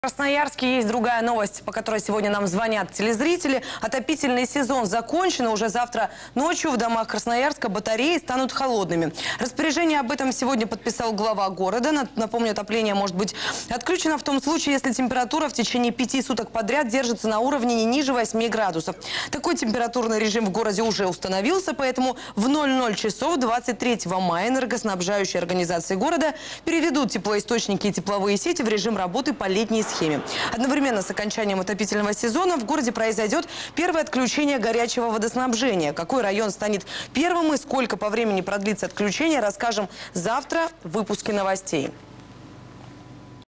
В Красноярске есть другая новость, по которой сегодня нам звонят телезрители. Отопительный сезон закончен, и уже завтра ночью в домах Красноярска батареи станут холодными. Распоряжение об этом сегодня подписал глава города. Напомню, отопление может быть отключено в том случае, если температура в течение 5 суток подряд держится на уровне не ниже 8 градусов. Такой температурный режим в городе уже установился, поэтому в 00 часов 23 мая энергоснабжающие организации города переведут теплоисточники и тепловые сети в режим работы по летней схеме. Одновременно с окончанием отопительного сезона в городе произойдет первое отключение горячего водоснабжения. Какой район станет первым и сколько по времени продлится отключение, расскажем завтра в выпуске новостей.